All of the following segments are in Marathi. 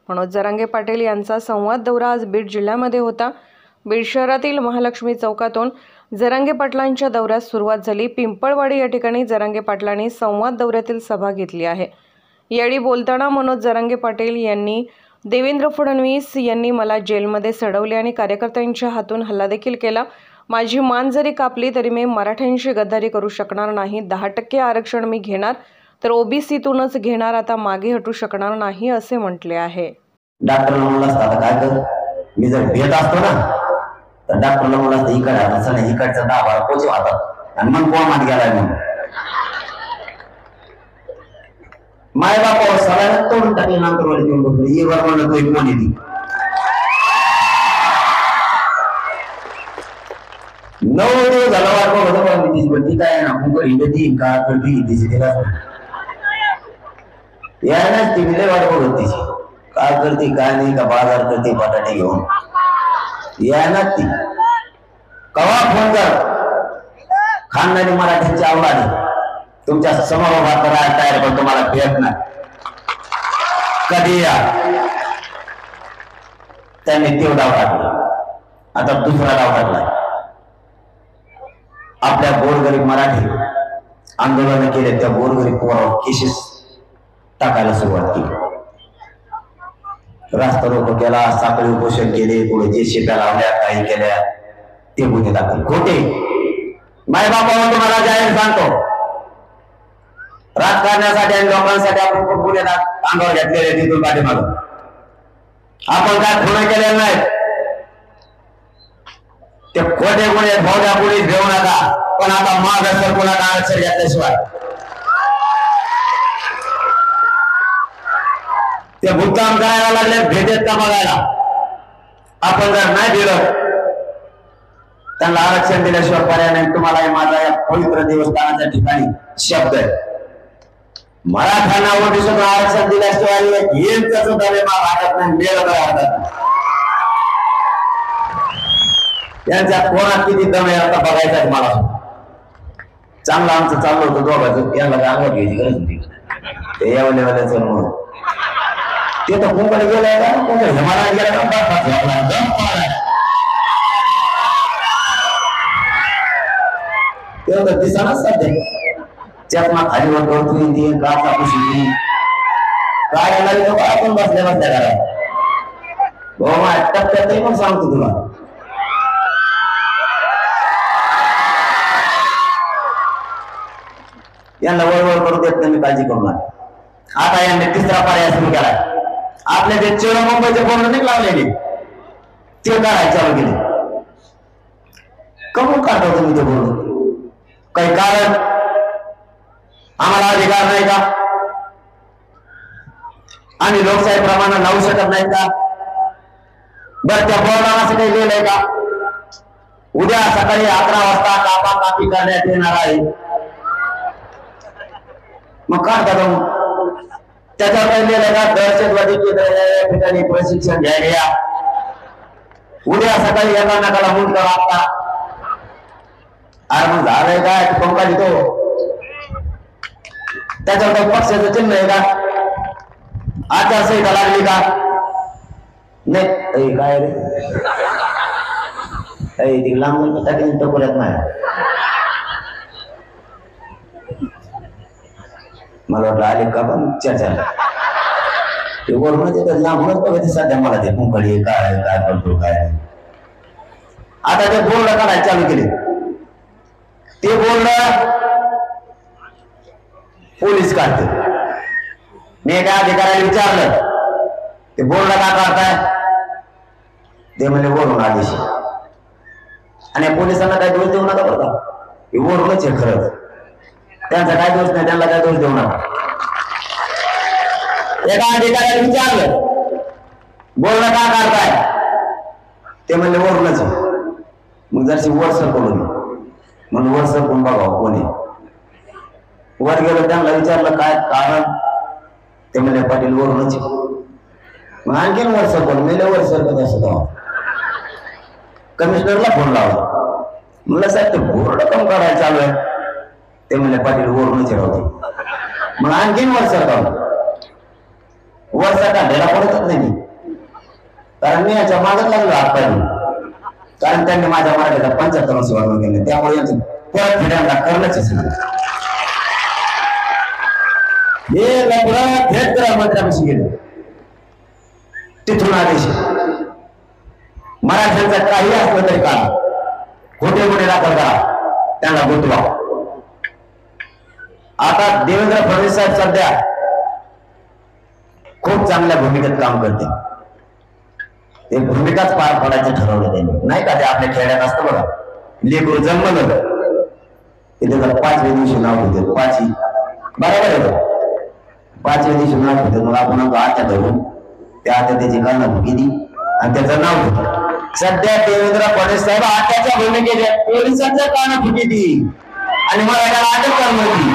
मनोज जरांगे पाटील यांचा संवाद दौरा आज बीड जिल्ह्यामध्ये होता। बीड शहरातील महालक्ष्मी चौकातून जरांगे पाटलांच्या दौऱ्यास सुरुवात झाली। पिंपळवाडी या ठिकाणी जरांगे पाटलांनी संवाद दौऱ्यातील सभा घेतली आहे। यावेळी बोलताना मनोज जरांगे पाटील यांनी देवेंद्र फडणवीस यांनी मला जेलमध्ये सडवले आणि कार्यकर्त्यांच्या हातून हल्ला देखील केला। माझी मान जरी कापली तरी मी मराठ्यांशी गद्दारी करू शकणार नाही। 10% आरक्षण मी घेणार तर ओबीसीतूनच घेणार, आता मागे हटू शकणार नाही असे म्हटले आहे। डॉक्टरला म्हणलं असतं काय कर, मी जर भेट असतो ना तर डॉक्टरला म्हणलं असतं इकडे असं नाही, इकडचा 10-12 पोचे होतात आणि मन कोमात गेलाय म्हणून माय बापावर सगळ्यांना तोडून टाकले। नंतर वर घेऊन बसलो ये वर म्हणलं तो एक कोणी ती 9 दिवस झाला वाट बघत होतो मी ती काय ना कुकर हिंडती का करती तिची तिला यायलाच ती लय वाट बघत तिची काय करते काय नाही, का बाजार करते बटाटे घेऊन यायला ती कवा फोन कर खानदानी मराठ्यांची आवड तुमच्या समोर उभा करायला तयार, पण तुम्हाला भेट नाही कधी या। त्यांनी तो डाव टाकला, आता दुसरा डाव टाकला। आपल्या गोरगरीब मराठी आंदोलन केले, त्या गोरगरीब पोरावर केसेस टाकायला सुरुवात केली। रास्ता रोको केला, साखळी उपोषण केले, पुढे जे शेत्या लावल्या काही केल्या ते गुन्हे दाखल खोटे। मायबापावर तुम्हाला जाहीर सांगतो, राजकारणासाठी आणि लोकांसाठी आपण खूप गुन्हे अंगावर घेतलेले तिथून पाठीमागं आपण काय खुणा केलेले नाहीत। ते खोटे गुन्हे फौजा पोलीस घेऊ नका, पण आता मागासवर कोणाला आरक्षण घेतल्याशिवाय ते भुगतान करायला लागले, भेटेत का बघायला। आपण जर नाही दिलं त्यांना आरक्षण दिल्याशिवाय पर्याय नाही। तुम्हाला माझा या पवित्र देवस्थानाच्या ठिकाणी शब्द आहे, मराठ्यांना ओबीसीतून आरक्षण दिल्याशिवाय येईल तसं दरे माग हातात नाही, मेलं तर हातात नाही। त्यांच्या कोणात किती दम आहे आता बघायचं मला। चांगलं आमचं चाललं होतं दोघांचं, याला अंगावर घ्यायची गरज होती ते यावल्याचं म्हणून ते तर कोणकडे गेलाय का कोणकडे हिमालयात गेला का ते तर दिसणारच सध्या चकमा खाली होती गाचा पुशी काय लागली तो आपण बसल्या बसल्या घरात भाऊ टप्प्यात पण सांगतो तुला यांना वळवळ करू देत नाही, मी काळजी करू नका। आता यांनी तिसरा पर्याय सुरू केला, आपल्या जे चेडा मुंबईचे बोर्ड नाही लावलेले ते काढायला चालू केले। कमून काढतो तुम्ही ते बोर्ड, काही कारण आम्हाला अधिकार नाही का? आम्ही लोकशाही प्रमाणे लावू शकत नाही का? बरं त्या बोर्डाला असं काही लिहिलंय का उद्या सकाळी 11 वाजता कापा कापी करण्यात येणार आहे, मग काढता जाऊन त्याच्यावर काही लिहिलंय का दहशतवादी केंद्र ठिकाणी प्रशिक्षण घ्यायला या, उद्या सकाळी एका नकाला मुंड लागता। अरे मग झालंय काय पंखा लिहितो त्याच्यावर काही पक्षाचं चिन्ह आहे का? आचारसंहिता लागली का नाही? काय रे ती लांब टाकली टोकऱ्यात नाही, मला वाटलं आले का पण चर्चा ते वरूनच येतात लांबूनच बघायचे सध्या मला ते पुंकडी काय काय करतो काय। आता ते बोर्ड काढायला चालू केले, ते बोर्ड पोलीस काढते। मी एका अधिकाऱ्याला विचारलं ते बोर्ड का काढताय, ते म्हणजे वरून आदेश, आणि पोलिसांना काय दोष देऊ नका बरं का, हे वरूनच आहे खरंच, त्यांचा काय दोष नाही, त्यांना काय दोष देऊ नका। एका अधिकाऱ्याला विचारलं बोर्ड का काढताय, ते म्हणजे वरूनच आहे। मग जरशी वर सरकवलं म्हणून वर सरकून बघावं कोणी, वर गेलो त्यांना विचारलं काय कारण, ते म्हणजे पाटील वरूनच। मग आणखीन वर सरकवलं, मेले वर सरकत असं कमिशनरला फोन लावला, म्हणलं साहेब ते बोर्ड कम काढायला चालू आहे, ते म्हणजे पाटील वरूनच राहते। मग आणखीन वर सरकवलं, वरचा काढायला पडतच नाही मी, कारण मी याच्या मागत लागलो आत्तानी, कारण त्यांनी माझ्या मराठीचा 75 वर्ष वाढवून गेले, त्यामुळे यांचं परत फिरायला करणंच नाही. हे लग्न थेट गृहमंत्र्यांशी गेले, तिथून आदेश मराठ्यांचं काही असलं तरी का खोटे गुन्हे दाखल करा, त्यांना गुंतवा. आता देवेंद्र फडणवीस साहेब सध्या खूप चांगल्या भूमिकेत काम करते. ते भूमिकाच पार पडायचं ठरवलं त्यांनी, नाही का? ते आपल्या खेड्यात असतं बघा, लेकरू जन्मलं की त्याचं 5व्या दिवशी नाव होते, 5 बरोबर आहे, 5व्या दिवशी नाव होते. मग आपण आत्या धरून त्या आत्या त्याची काना भुकीली आणि त्याचं नाव होतं. सध्या देवेंद्र फडणवीस साहेब आत्याच्या भूमिकेत पोलिसांच्या काना भुकीली आणि मला याला अटक करणार होती.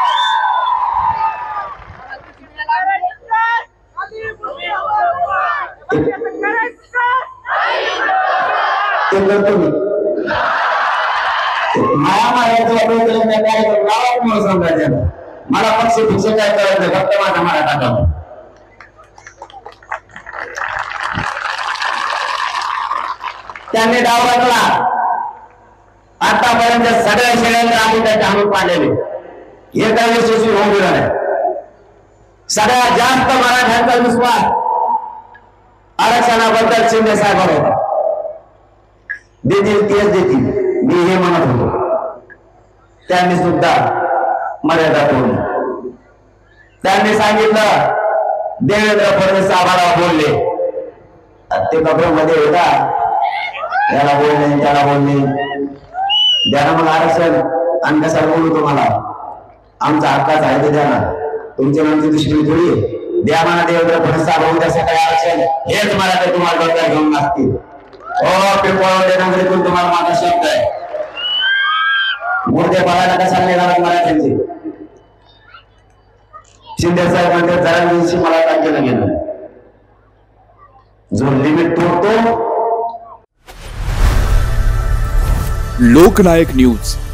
ते करतो मी मला पक्ष भिक्ष काय करायचं, फक्त माझा मला टाकावं. त्यांनी डाव घातला. आतापर्यंत सगळ्या शेळ्यांना आम्ही त्याचे आणून पाडलेले, हे काही यशस्वी होऊन गेलं नाही. सगळ्यात जास्त मराठ्यांचा विश्वास आरक्षणाबद्दल शिंदे साहेबांवर होता. देतील तेच देतील, मी हे म्हणत होतो. त्यांनी सुद्धा मर्यादा तोडली. त्यांनी सांगितलं देवेंद्र फडणवीस साहेबांना बोलले, ते कपड्यामध्ये होता, याला बोलले त्याला बोलले, द्या मग आरक्षण. आणि कशाला बोलू तुम्हाला, आमचा हक्काच आहे ते द्या ना, तुमची आमची दुश्मनी थोडी आहे. द्या म्हणा देवेंद्र फडणवीस साहेब उद्या सकाळी आरक्षण, हेच मला ते तुम्हाला डोक्यात घेऊन नसतील. पिंपळवाडीतून तुम्हाला माझा शब्द आहे, मुर्दे पळायला कशाला नाही जाणार मराठ्यांचे. शिंदे साहेब म्हणते जरा दिवशी मला तारखेला गेलं, जो लिमिट तोडतो. लोकनायक न्यूज